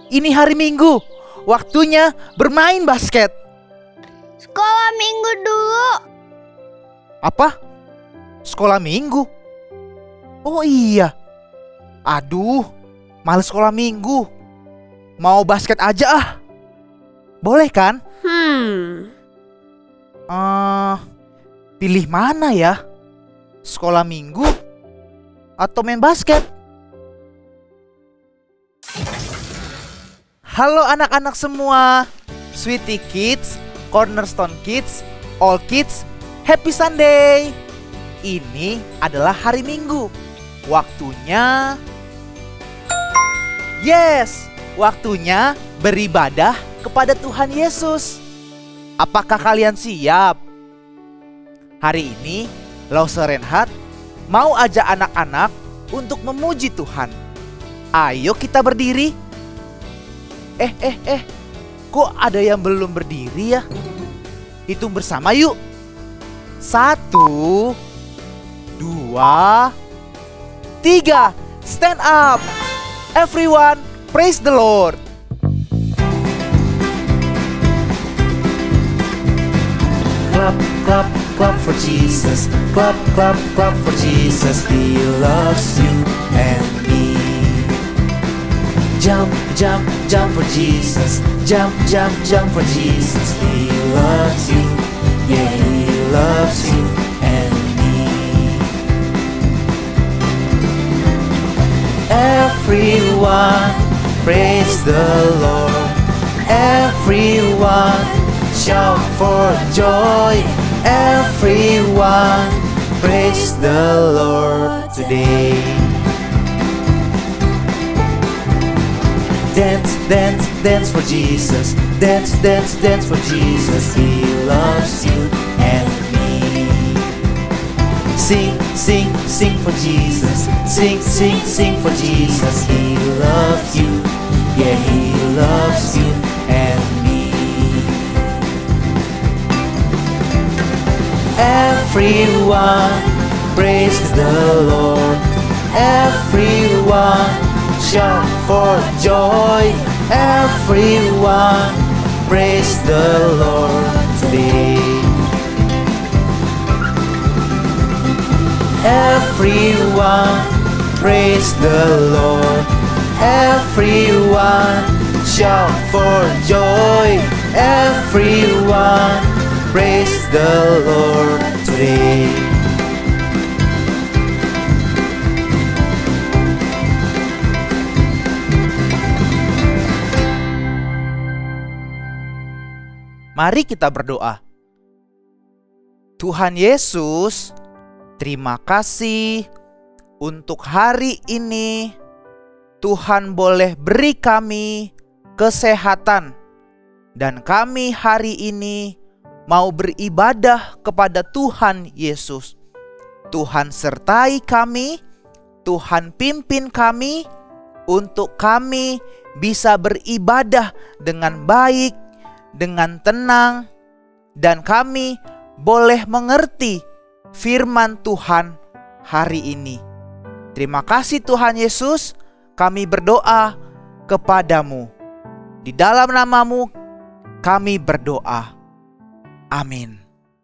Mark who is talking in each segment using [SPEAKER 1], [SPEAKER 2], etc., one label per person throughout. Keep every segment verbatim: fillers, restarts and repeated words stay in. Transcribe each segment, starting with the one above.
[SPEAKER 1] ini hari Minggu. Waktunya bermain basket.
[SPEAKER 2] Sekolah minggu dulu.
[SPEAKER 1] Apa? Sekolah minggu? Oh iya. Aduh, males sekolah minggu. Mau basket aja ah. Boleh kan?
[SPEAKER 2] Hmm.
[SPEAKER 1] Uh, pilih mana ya? Sekolah minggu atau main basket? Halo anak-anak semua, Sweetie Kids, Cornerstone Kids, All Kids, Happy Sunday. Ini adalah hari Minggu. Waktunya Yes, waktunya beribadah kepada Tuhan Yesus. Apakah kalian siap? Hari ini Lause Renhat mau ajak anak-anak untuk memuji Tuhan. Ayo kita berdiri. Eh, eh, eh, kok ada yang belum berdiri ya? Hitung bersama yuk. Satu, dua, tiga. Stand up. Everyone, praise the Lord.
[SPEAKER 3] Clap, clap, clap for Jesus. Clap, clap, clap for Jesus. He loves you and me. Jump, jump, jump for Jesus. Jump, jump, jump for Jesus. He loves you. Yeah, He loves you and me. Everyone, praise the Lord. Everyone, shout for joy. Everyone, praise the Lord today. Dance, dance, dance for Jesus. Dance, dance, dance for Jesus. He loves you and me. Sing, sing, sing for Jesus. Sing, sing, sing for Jesus. He loves you. Yeah, He loves you and me. Everyone, praise the Lord. Everyone, shout for joy. Everyone, praise the Lord today. Everyone, praise the Lord. Everyone, shout for joy. Everyone, praise the Lord today.
[SPEAKER 1] Mari kita berdoa. Tuhan Yesus, terima kasih untuk hari ini. Tuhan boleh beri kami kesehatan, dan kami hari ini mau beribadah kepada Tuhan Yesus. Tuhan sertai kami, Tuhan pimpin kami untuk kami bisa beribadah dengan baik, dengan tenang, dan kami boleh mengerti firman Tuhan hari ini. Terima kasih Tuhan Yesus, kami berdoa kepadamu. Di dalam namamu kami berdoa. Amin.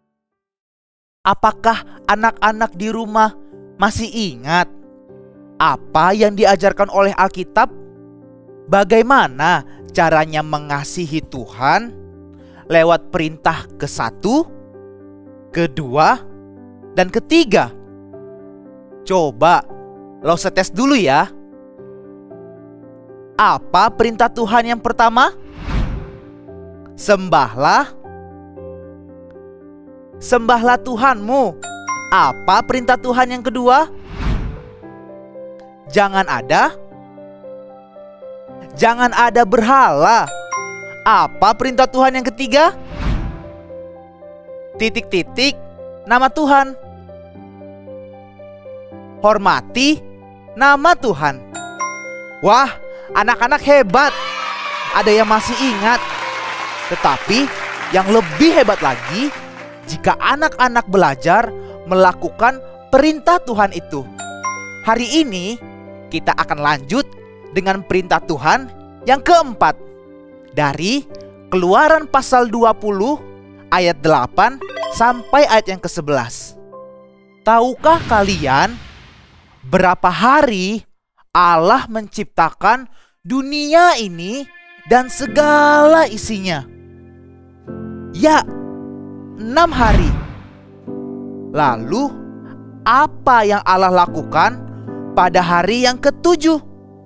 [SPEAKER 1] Apakah anak-anak di rumah masih ingat apa yang diajarkan oleh Alkitab? Bagaimana caranya mengasihi Tuhan lewat perintah ke satu, kedua, dan ketiga? Coba lo setes dulu ya. Apa perintah Tuhan yang pertama? Sembahlah. Sembahlah Tuhanmu. Apa perintah Tuhan yang kedua? Jangan ada. Jangan ada berhala. Apa perintah Tuhan yang ketiga? Titik-titik nama Tuhan. Hormati nama Tuhan. Wah, anak-anak hebat. Ada yang masih ingat. Tetapi yang lebih hebat lagi, jika anak-anak belajar melakukan perintah Tuhan itu. Hari ini kita akan lanjut dengan perintah Tuhan Yang keempat, dari Keluaran pasal dua puluh ayat delapan sampai ayat yang kesebelas. Tahukah kalian berapa hari Allah menciptakan dunia ini dan segala isinya? Ya, enam hari. Lalu apa yang Allah lakukan pada hari yang ketujuh?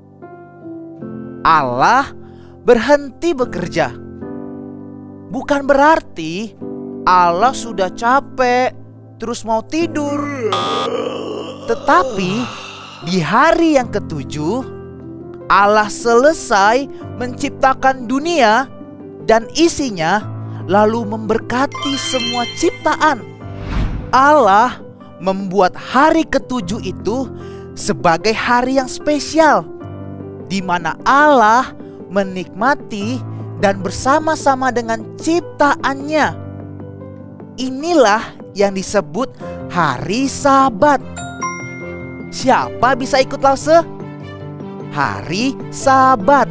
[SPEAKER 1] Allah berhenti bekerja. Bukan berarti Allah sudah capek terus mau tidur. Tetapi di hari yang ketujuh Allah selesai menciptakan dunia dan isinya, lalu memberkati semua ciptaan. Allah membuat hari ketujuh itu sebagai hari yang spesial, di mana Allah menikmati dan bersama-sama dengan ciptaannya. Inilah yang disebut hari Sabat. Siapa bisa ikut lause? Hari Sabat.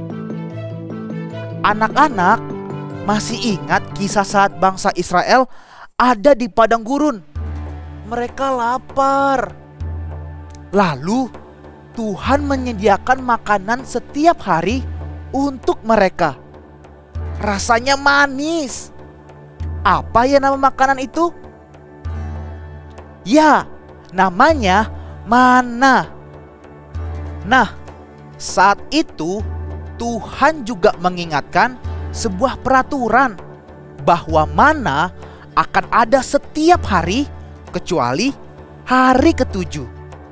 [SPEAKER 1] Anak-anak masih ingat kisah saat bangsa Israel ada di padang gurun. Mereka lapar. Lalu Tuhan menyediakan makanan setiap hari untuk mereka. Rasanya manis. Apa ya nama makanan itu? Ya, namanya mana. Nah, saat itu Tuhan juga mengingatkan sebuah peraturan bahwa mana akan ada setiap hari kecuali hari ketujuh.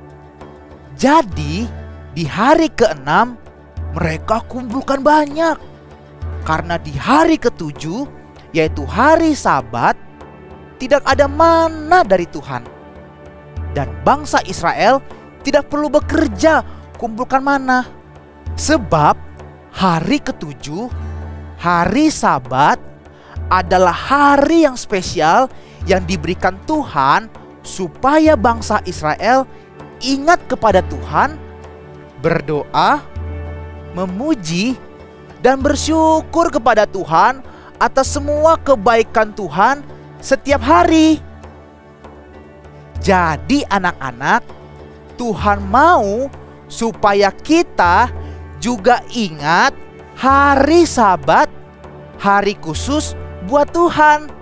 [SPEAKER 1] Jadi di hari keenam mereka kumpulkan banyak. Karena di hari ketujuh, yaitu hari Sabat, tidak ada mana dari Tuhan. Dan bangsa Israel tidak perlu bekerja kumpulkan mana. Sebab hari ketujuh, hari Sabat, adalah hari yang spesial yang diberikan Tuhan supaya bangsa Israel ingat kepada Tuhan, berdoa, memuji, dan bersyukur kepada Tuhan atas semua kebaikan Tuhan setiap hari. Jadi anak-anak, Tuhan mau supaya kita juga ingat hari Sabat, hari khusus buat Tuhan.